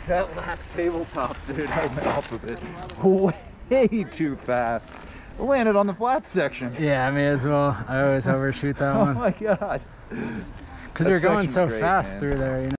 That last tabletop, dude, I went off of it way too fast. I landed on the flat section. Yeah, I may as well. I always overshoot that Oh one. my god. Because you're going so fast through there, you know.